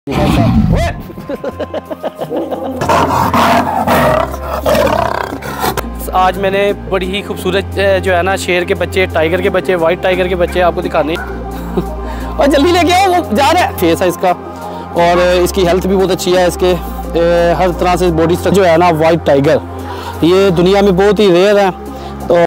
आज मैंने बड़ी ही खूबसूरत जो है ना शेर के बच्चे, टाइगर के बच्चे, वाइट टाइगर के बच्चे आपको दिखाने और जल्दी लेके आओ, वो जा रहा है। फेस है इसका और इसकी हेल्थ भी बहुत अच्छी है। इसके हर तरह से बॉडी स्ट्रक्चर जो है ना वाइट टाइगर, ये दुनिया में बहुत ही रेयर है। तो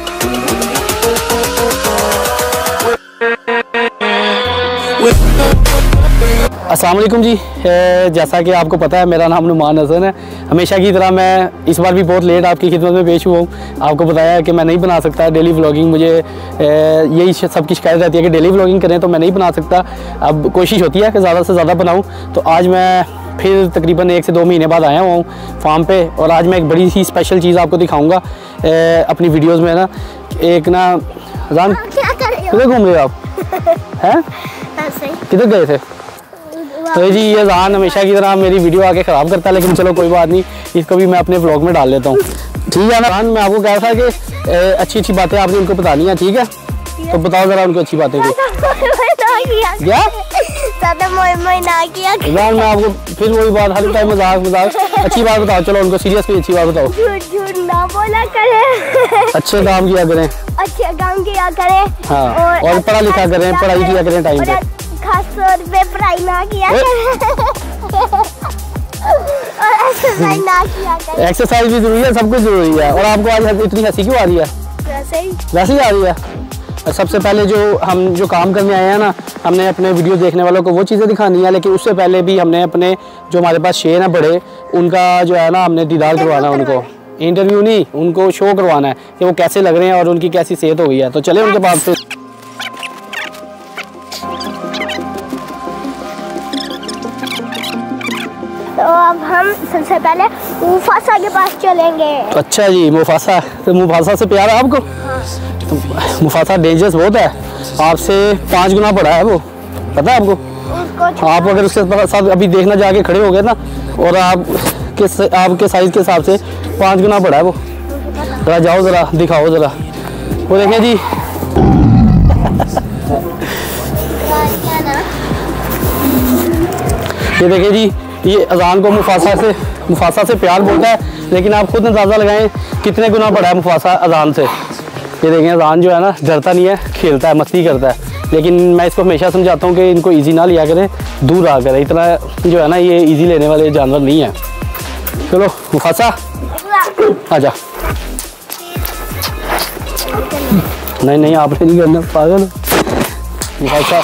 अस्सलाम वालेकुम जी, जैसा कि आपको पता है मेरा नाम नुमान हसन है। हमेशा की तरह मैं इस बार भी बहुत लेट आपकी खिदमत में पेश हुआ हूँ। आपको बताया है कि मैं नहीं बना सकता डेली व्लॉगिंग, मुझे यही सबकी शिकायत रहती है कि डेली व्लॉगिंग करें, तो मैं नहीं बना सकता। अब कोशिश होती है कि ज़्यादा से ज़्यादा बनाऊँ। तो आज मैं फिर तकरीबन 1 से 2 महीने बाद आया हुआ हूँ फार्म पे, और आज मैं एक बड़ी सी स्पेशल चीज़ आपको दिखाऊँगा अपनी वीडियोज़ में ना। एक ना जान किधर घूम रहे हो आप हैं, किधर गए थे? तो जी ये जान हमेशा की तरह मेरी वीडियो आके ख़राब करता है, लेकिन चलो कोई बात नहीं, इसको भी मैं अपने व्लॉग में डाल लेता हूँ। ठीक है ना जान, मैं आपको कह रहा था कि अच्छी अच्छी बातें आपने उनको बतानी है, ठीक है? तो बताओ ज़रा उनको अच्छी बातें क्या जान, मैं आपको फिर वही बात हर टाइम मजाक। अच्छी बात बताओ, चलो उनको सीरियसली अच्छी बात बताओ। झूठ ना बोला करें, अच्छे काम किया करें, अच्छे काम किया करें, हाँ, और पढ़ा लिखा करें, पढ़ाई किया करें टाइम पे, खास तौर पे पढ़ाई ना किया करें और एक्सरसाइज ना किया करें। एक्सरसाइज भी जरूरी है, सब कुछ जरूरी है। और आपको आज इतनी हंसी क्यों आ रही है? वैसे ही आ रही है। सबसे पहले जो काम करने आए हैं ना, हमने अपने वीडियो देखने वालों को वो चीज़ें दिखानी है, लेकिन उससे पहले भी हमने अपने जो हमारे पास शेर हैं बड़े, उनका जो है ना हमने दीदार करवाना है। उनको इंटरव्यू नहीं, उनको शो करवाना है कि वो कैसे लग रहे हैं और उनकी कैसी सेहत हो गई है। तो चले उनके पास से। तो अब हम सबसे पहले मुफासा के पास चलेंगे। अच्छा जी, मुफासा। तो मुफासा से प्यार है आपको? हाँ। तो मुफासा डेंजरस बहुत है, आपसे 5 गुना बड़ा है वो, पता है आपको? आप अगर उसके साथ अभी देखना जाके खड़े हो गए ना, और आपके साइज के हिसाब से 5 गुना बड़ा है वो। जरा जाओ, जरा दिखाओ जरा, वो देखें जी। ये देखें जी, ये अजान को मुफासा से प्यार बोलता है, लेकिन आप खुद अंदाज़ा लगाएं कितने गुना बड़ा है मुफासा अजान से। ये देखें, अजान जो है ना डरता नहीं है, खेलता है, मस्ती करता है। लेकिन मैं इसको हमेशा समझाता हूँ कि इनको इजी ना लिया करें, दूर आ करें। इतना जो है ना ये इजी लेने वाले जानवर नहीं है। चलो मुफासा आजा। नहीं आपने नहीं करना, पागल मुफासा।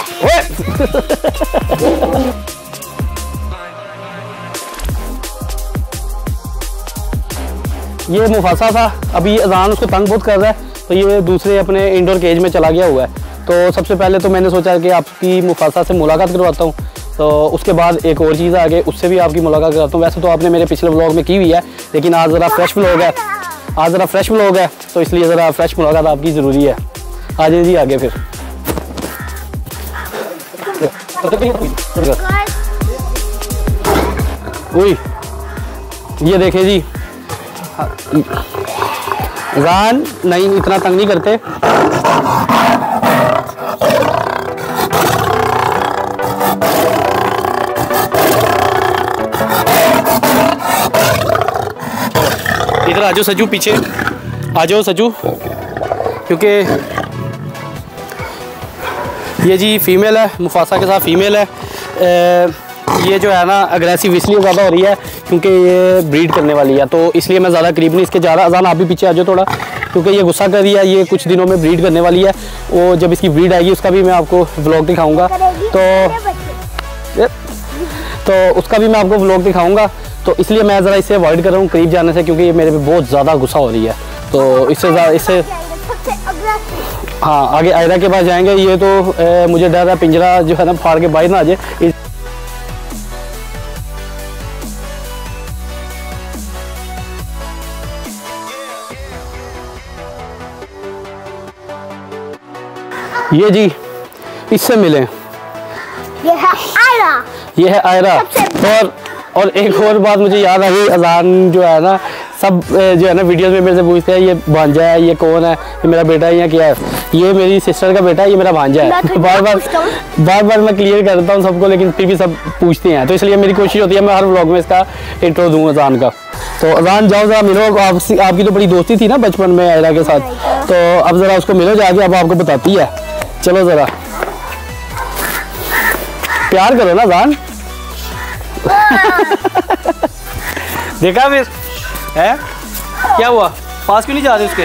ये मुफासा था, अभी अजान उसको तंग बहुत कर रहा है, तो ये दूसरे अपने इंडोर केज में चला गया हुआ है। तो सबसे पहले तो मैंने सोचा कि आपकी मुफासा से मुलाकात करवाता हूँ, तो उसके बाद एक और चीज़ आ गई, उससे भी आपकी मुलाकात कराता हूँ। वैसे तो आपने मेरे पिछले व्लॉग में की हुई है, लेकिन आज ज़रा फ्रेश व्लॉग है, तो इसलिए ज़रा फ्रेश मुलाकात आपकी ज़रूरी है। आ जाइए जी आगे फिर। ओए ये देखें जी, जान नहीं इतना तंग नहीं करते। इधर आ जाओ सजू, पीछे आ जाओ सजू, क्योंकि ये जी फीमेल है, मुफासा के साथ फीमेल है। ये जो है ना अग्रेसिव इसलिए ज़्यादा हो रही है क्योंकि ये ब्रीड करने वाली है, तो इसलिए मैं ज़्यादा करीब नहीं इसके जा रहा। अजान आप भी पीछे आ जाओ थोड़ा, क्योंकि ये गुस्सा कर रही है। ये कुछ दिनों में ब्रीड करने वाली है, वो जब इसकी ब्रीड आएगी उसका भी मैं आपको व्लॉग दिखाऊंगा। तो उसका भी मैं आपको व्लॉग दिखाऊंगा। तो इसलिए मैं ज़रा इसे अवॉइड कर रहा हूँ करीब जाने से, क्योंकि ये मेरे पे बहुत ज़्यादा गुस्सा हो रही है। तो इससे हाँ आगे आयरा के पास जाएंगे। ये तो मुझे डर है पिंजरा जो है ना फाड़ के बाहर ना आ जाए। ये जी इससे मिलें, ये है आयरा। और एक और बात मुझे याद आ गई, अजान जो है ना सब जो है ना वीडियोस में मेरे से पूछते हैं ये भांजा है, ये कौन है, ये मेरा बेटा है या क्या है। ये मेरी सिस्टर का बेटा है, ये मेरा भांजा है। बार बार मैं क्लियर करता हूँ सबको, लेकिन फिर भी सब पूछते हैं, तो इसलिए मेरी कोशिश होती है मैं हर व्लॉग में इसका इंट्रो दूँ अजान का। तो अजान जाओ जरा मिलो, आपकी तो बड़ी दोस्ती थी ना बचपन में आयरा के साथ, तो अब ज़रा उसको मिलो जाके, अब आपको बताती है। चलो ज़रा प्यार करो ना अजान। देखा फिर है क्या हुआ, पास क्यों नहीं जा रहे उसके?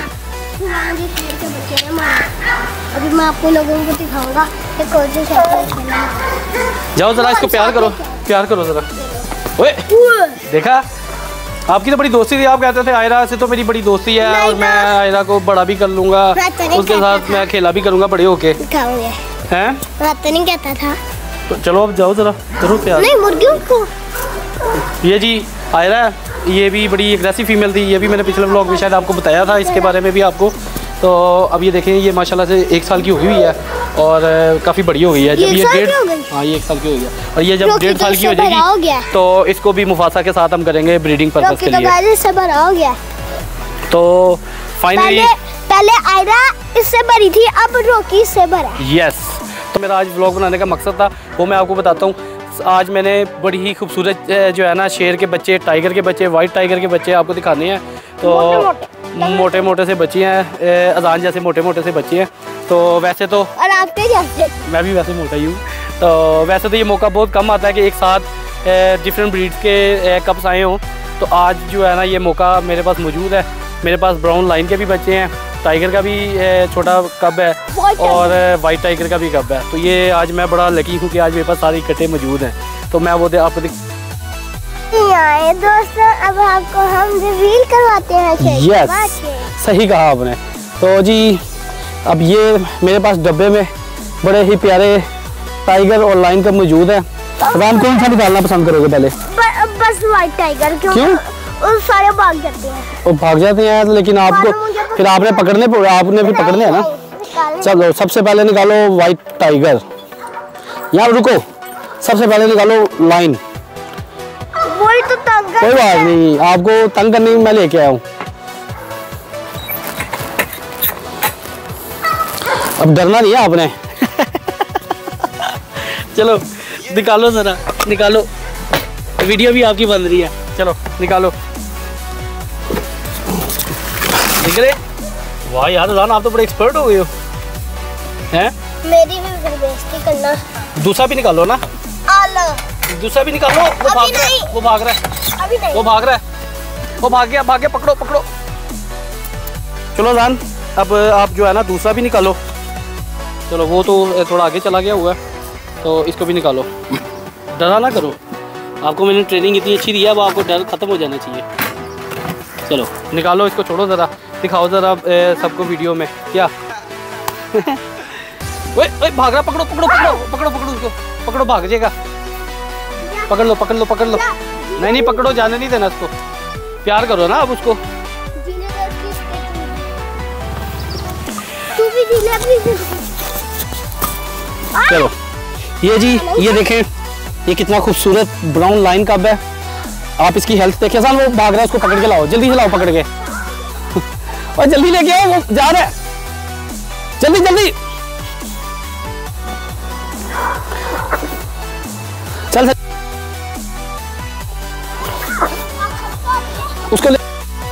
अभी मैं आपको लोगों को दिखाऊंगा कि कौन से जाओ ज़रा इसको प्यार करो, प्यार करो ज़रा। ओए देखा, आपकी तो बड़ी दोस्ती थी, आप कहते थे आयरा से तो मेरी बड़ी दोस्ती है और मैं आयरा को बड़ा भी कर लूँगा, उसके साथ मैं खेला भी करूँगा बड़े होके। हैं तो नहीं कहता था। तो चलो अब जाओ ज़रा करो प्यार। नहीं मुर्गियों को। ये जी आयरा, ये भी बड़ी एग्रेसिव फीमेल थी, ये भी मैंने पिछले व्लॉग में शायद आपको बताया था इसके बारे में भी आपको। तो अब ये देखें, ये माशाल्लाह से 1 साल की हुई है और काफ़ी बड़ी हो गई है। जब ये 1 साल की हो गई है और ये जब 1.5 साल की हो जाएगी तो इसको भी मुफासा के साथ हम करेंगे ब्रीडिंग पर्पस के लिए। तो फाइनली पहले आयरा इससे बड़ी थी, अब रॉकी इससे बड़ा। यस, तो मेरा आज व्लॉग बनाने का मकसद था वो मैं आपको बताता हूँ। आज मैंने बड़ी ही खूबसूरत जो है ना शेर के बच्चे, टाइगर के बच्चे, वाइट टाइगर के बच्चे आपको दिखाने हैं। तो मोटे मोटे से बच्चे हैं, अजान जैसे मोटे मोटे से बच्चे हैं। तो वैसे तो और आपके जैसे मैं भी वैसे मोटा ही हूँ। तो वैसे तो ये मौका बहुत कम आता है कि एक साथ डिफरेंट ब्रीड्स के कप्स आए हों। तो आज जो है ना ये मौका मेरे पास मौजूद है। मेरे पास ब्राउन लाइन के भी बच्चे हैं, टाइगर का भी छोटा कब है और वाइट टाइगर का भी कब है। तो ये आज मैं बड़ा लकी हूँ कि आज मेरे पास सारे इकट्ठे मौजूद हैं। तो मैं वो आपको दोस्तों अब आपको हम रिवील करवाते हैं। यस, सही कहा आपने। तो जी अब ये मेरे पास डब्बे में बड़े ही प्यारे टाइगर और लाइन कब मौजूद है। अजान कौन सा निकालना पसंद करोगे पहले? बस वाइट टाइगर। क्यों? और सारे भाग जाते हैं। वो भाग जाते हैं, लेकिन आपको फिर आपने पकड़ने है ना। चलो सबसे पहले निकालो वाइट टाइगर। यहाँ रुको, सबसे पहले निकालो लाइन। वही तो तंग, कोई बात नहीं, आपको तंग करने में मैं लेके आया हूँ। अब डरना नहीं है आपने। चलो निकालो जरा, निकालो, वीडियो भी आपकी बन रही है। चलो निकालो, निकले। वाह यार अजान, आप तो बड़े एक्सपर्ट हो गए हो हैं। मेरी भी बेइज्जती करना। दूसरा भी निकालो ना, दूसरा भी निकालो। वो भाग रहा है, वो भाग रहा है, अभी नहीं। वो भाग रहा है, वो भाग गया, पकड़ो पकड़ो। चलो अजान, अब आप जो है ना दूसरा भी निकालो। चलो वो तो थोड़ा आगे चला गया हुआ है, तो इसको भी निकालो। डरा ना करो, आपको मैंने ट्रेनिंग इतनी अच्छी दी है, अब आपको डर खत्म हो जाना चाहिए। चलो निकालो इसको, छोड़ो ज़रा, दिखाओ ज़रा सबको वीडियो में क्या। ओए भाग रहा, पकड़ो उसको, पकड़ो, भाग जाएगा। पकड़ लो। नहीं पकड़ो, जाने नहीं देना उसको, प्यार करो ना आप उसको। चलो ये जी, ये देखें, ये कितना खूबसूरत ब्राउन लाइन कब है। आप इसकी हेल्थ देखिए। साल वो भाग रहा है, उसको पकड़ के लाओ, जल्दी से लाओ पकड़ के। और जल्दी लेके आओ, वो जा रहा है, जल्दी चल उसको ले।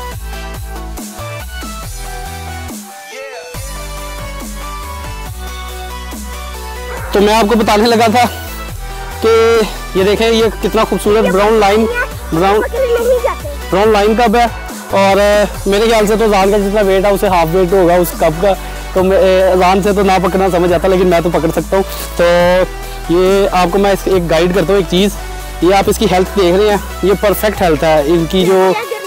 तो मैं आपको बताने लगा था कि ये देखें, ये कितना खूबसूरत ब्राउन लाइन कब है। और मेरे ख्याल से तो अजान का जितना वेट है उससे हाफ वेट होगा उस कप का। तो अजान से तो ना पकड़ना समझ आता, लेकिन मैं तो पकड़ सकता हूँ। तो ये आपको मैं एक गाइड करता हूँ एक चीज़। ये आप इसकी हेल्थ देख रहे हैं, ये परफेक्ट हेल्थ है इनकी। जो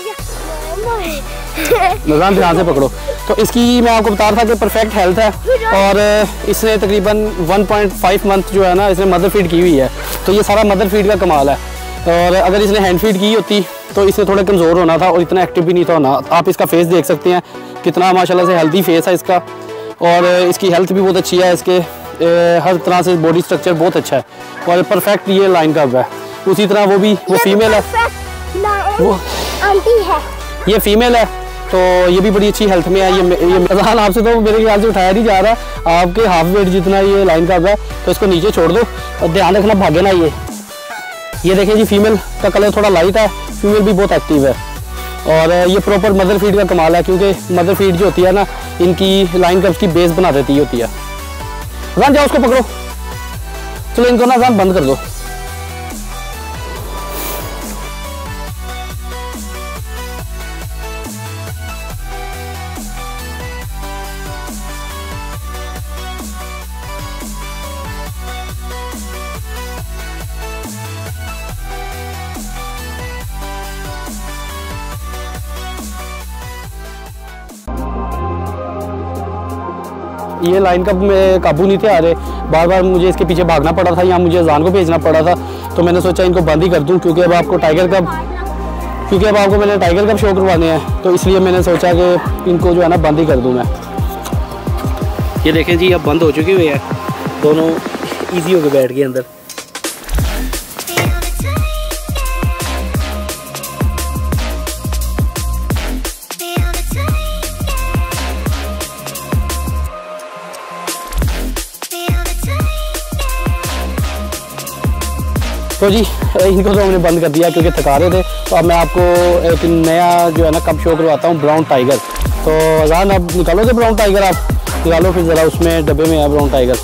अजान ध्यान से पकड़ो, तो इसकी मैं आपको बता रहा था कि परफेक्ट हेल्थ है। और इसने तकरीबन 1.5 मंथ जो है ना इसने मदर फीड की हुई है। तो ये सारा मदर फीड का कमाल है। और अगर इसने हैंड फीड की होती तो इसने थोड़ा कमज़ोर होना था और इतना एक्टिव भी नहीं था होना। आप इसका फेस देख सकते हैं, कितना माशाल्लाह से हेल्दी फेस है इसका। और इसकी हेल्थ भी बहुत अच्छी है, इसके हर तरह से बॉडी स्ट्रक्चर बहुत अच्छा है। और परफेक्ट ये लाइन कब है। उसी तरह वो फीमेल है, वो आंटी है। ये फीमेल है, तो ये भी बड़ी अच्छी हेल्थ में है। ये मैदान आपसे तो मेरे ख्याल से उठाया नहीं जा रहा, आपके हाफ वेट जितना ये लाइन कप है, तो इसको नीचे छोड़ दो और ध्यान रखना भागे ना। ये देखें जी, फीमेल का कलर थोड़ा लाइट है, फीमेल भी बहुत एक्टिव है। और ये प्रॉपर मदर फीड का कमाल है, क्योंकि मदर फीड जो होती है ना, इनकी लाइन कप्स की बेस बना देती होती है। अजान जाओ उसको पकड़ो, चलो इनको ना अजान बंद कर दो। ये लाइन कप में काबू नहीं थे आ रहे, बार बार मुझे इसके पीछे भागना पड़ा था, या मुझे अजान को भेजना पड़ा था। तो मैंने सोचा इनको बंद ही कर दूं, क्योंकि अब आपको मैंने टाइगर कप शो करवाने हैं, तो इसलिए मैंने सोचा कि इनको जो है ना बंद ही कर दूं मैं। ये देखें जी, अब बंद हो चुके हुए हैं दोनों, ईजी होकर बैठ गए अंदर। तो जी इनको तो हमने बंद कर दिया क्योंकि थका रहे थे। तो अब मैं आपको एक नया जो है ना कप शो करवाता हूँ, ब्राउन टाइगर। तो अजान अब निकालो थे ब्राउन टाइगर, आप निकालो फिर ज़रा, उसमें डब्बे में है ब्राउन टाइगर।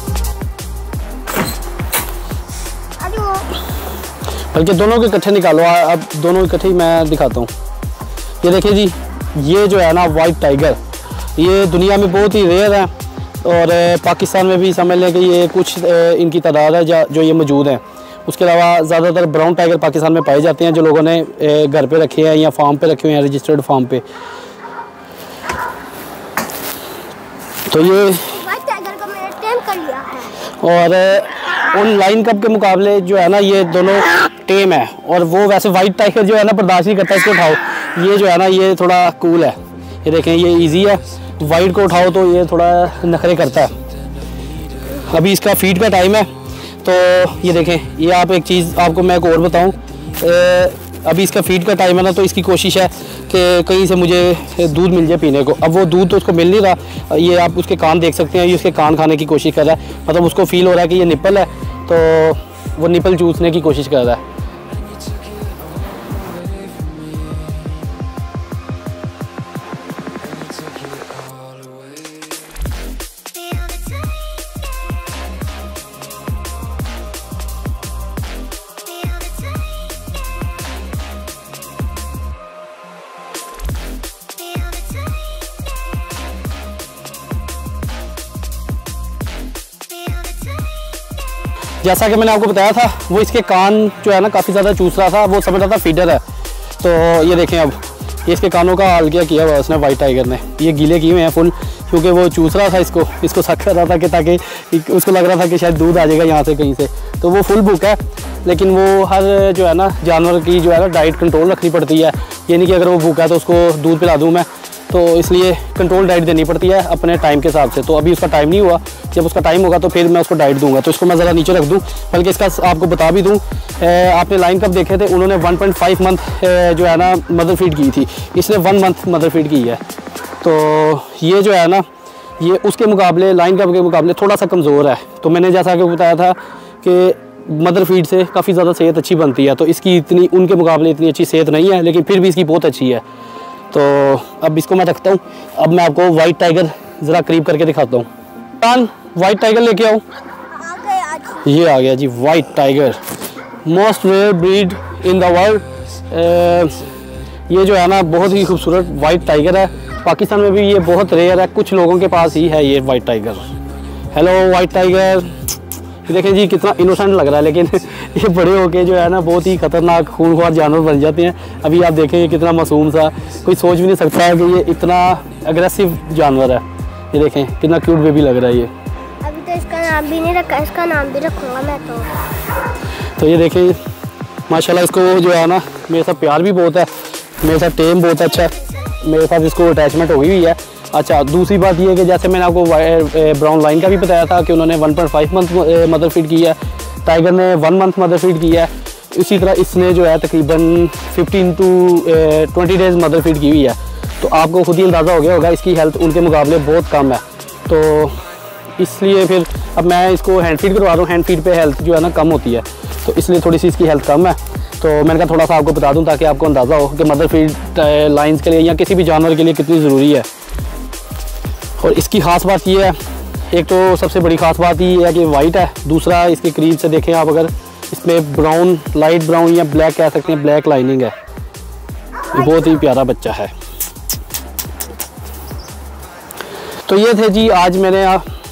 बल्कि दोनों के इकट्ठे निकालो, अब दोनों इकट्ठे ही मैं दिखाता हूँ। ये देखिए जी, ये जो है ना वाइट टाइगर, ये दुनिया में बहुत ही रेयर है, और पाकिस्तान में भी समझ लें कि ये कुछ इनकी तादाद है जो ये मौजूद हैं। उसके अलावा ज़्यादातर ब्राउन टाइगर पाकिस्तान में पाए जाते हैं, जो लोगों ने घर पे रखे हैं या फार्म पे रखे हुए हैं, रजिस्टर्ड फार्म पे। तो ये वाइट टाइगर को मैंने टेम कर लिया है, और उन लाइन कप के मुकाबले जो है ना ये दोनों टेम है। और वो वैसे वाइट टाइगर जो है ना बर्दाश्त नहीं करता, इसको उठाओ, ये जो है ना ये थोड़ा कूल है। ये देखें, ये ईजी है, वाइट को उठाओ तो ये थोड़ा नखरे करता है। अभी इसका फीड का टाइम है, तो ये देखें, ये आप एक चीज़ आपको मैं एक और बताऊं, अभी इसका फीड का टाइम है ना, तो इसकी कोशिश है कि कहीं से मुझे दूध मिल जाए पीने को। अब वो दूध तो उसको मिल नहीं रहा, ये आप उसके कान देख सकते हैं, ये उसके कान खाने की कोशिश कर रहा है, मतलब उसको फील हो रहा है कि ये निपल है, तो वो निपल चूसने की कोशिश कर रहा है। जैसा कि मैंने आपको बताया था, वो इसके कान जो है ना काफ़ी ज़्यादा चूस रहा था, वो समझ रहा था फीडर है। तो ये देखें, अब ये इसके कानों का हाल क्या किया हुआ उसने, वाइट टाइगर ने, ये गीले किए हुए हैं फुल, क्योंकि वो चूस रहा था इसको सक कर रहा था कि ताकि उसको लग रहा था कि शायद दूध आ जाएगा यहाँ से कहीं से। तो वो फुल भूखा है, लेकिन वो हर जो है ना जानवर की जो है ना डाइट कंट्रोल रखनी पड़ती है। ये नहीं कि अगर वो भूखा है तो उसको दूध पिला दूँ मैं, तो इसलिए कंट्रोल डाइट देनी पड़ती है अपने टाइम के हिसाब से। तो अभी उसका टाइम नहीं हुआ, जब उसका टाइम होगा तो फिर मैं उसको डाइट दूंगा। तो इसको मैं ज़रा नीचे रख दूं, बल्कि इसका आपको बता भी दूं, आपने लाइन कप देखे थे, उन्होंने 1.5 मंथ जो है ना मदर फीड की थी, इसने 1 मंथ मदर फीड की है। तो ये जो है ना, ये उसके मुकाबले, लाइन कप के मुकाबले थोड़ा सा कमज़ोर है। तो मैंने जैसा कि बताया था कि मदर फीड से काफ़ी ज़्यादा सेहत अच्छी बनती है, तो इसकी इतनी उनके मुकाबले इतनी अच्छी सेहत नहीं है, लेकिन फिर भी इसकी बहुत अच्छी है। तो अब इसको मैं रखता हूँ। अब मैं आपको वाइट टाइगर ज़रा करीब करके दिखाता हूँ। कान वाइट टाइगर लेके आओ। ये आ गया जी white tiger, most rare breed in the world. ये जो है ना बहुत ही खूबसूरत वाइट टाइगर है, पाकिस्तान में भी ये बहुत रेयर है, कुछ लोगों के पास ही है ये white tiger. Hello white tiger, देखें जी कितना इनोसेंट लग रहा है, लेकिन ये बड़े होके जो है ना बहुत ही ख़तरनाक खूनख्वार जानवर बन जाते हैं। अभी आप देखें ये कितना मासूम सा, कोई सोच भी नहीं सकता है कि ये इतना अग्रेसिव जानवर है। ये देखें कितना क्यूट बेबी लग रहा है ये। अभी तो इसका नाम भी नहीं रखा, इसका नाम भी रखूँगा मैं तो ये देखें माशाल्लाह, इसको जो है ना मेरे साथ प्यार भी बहुत है, मेरे साथ टेम बहुत अच्छा है, मेरे साथ इसको अटैचमेंट हो गई हुई है। अच्छा, दूसरी बात ये है कि जैसे मैंने आपको ब्राउन लाइन का भी बताया था कि उन्होंने 1.5 मंथ मदर फीड की है, टाइगर ने 1 मंथ मदर फीड की है। इसी तरह इसने जो है तकरीबन 15 to 20 डेज़ मदर फीड की हुई है। तो आपको खुद ही अंदाज़ा हो गया होगा इसकी हेल्थ उनके मुकाबले बहुत कम है। तो इसलिए फिर अब मैं इसको हैंड फीड करवा रहा हूँ। हैंड फीड पे हेल्थ जो है ना कम होती है, तो इसलिए थोड़ी सी इसकी हेल्थ कम है। तो मैंने कहा थोड़ा सा आपको बता दूं ताकि आपको अंदाज़ा हो कि मदर फीड लाइन्स के लिए या किसी भी जानवर के लिए कितनी ज़रूरी है। और इसकी ख़ास बात ये है, एक तो सबसे बड़ी ख़ास बात ये है कि वाइट है। दूसरा इसके करीब से देखें आप, अगर इसमें ब्राउन, लाइट ब्राउन या ब्लैक कह सकते हैं, ब्लैक लाइनिंग है। ये बहुत ही प्यारा बच्चा है। तो ये थे जी आज मैंने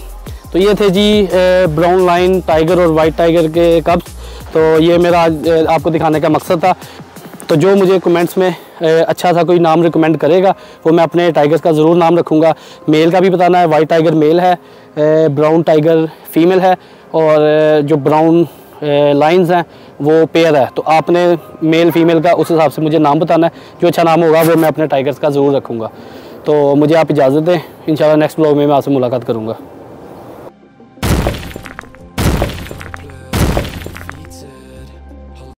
ब्राउन लाइन टाइगर और वाइट टाइगर के कब्स। तो ये मेरा आज आपको दिखाने का मकसद था। तो जो मुझे कमेंट्स में अच्छा सा कोई नाम रिकमेंड करेगा वो मैं अपने टाइगर्स का ज़रूर नाम रखूँगा। मेल का भी बताना है, वाइट टाइगर मेल है, ब्राउन टाइगर फीमेल है, और जो ब्राउन लाइंस हैं वो पेयर है। तो आपने मेल फीमेल का उस हिसाब से मुझे नाम बताना है। जो अच्छा नाम होगा वो मैं अपने टाइगर्स का ज़रूर रखूँगा। तो मुझे आप इजाज़त दें, इंशाल्लाह नेक्स्ट ब्लॉग में मैं आपसे मुलाकात करूँगा।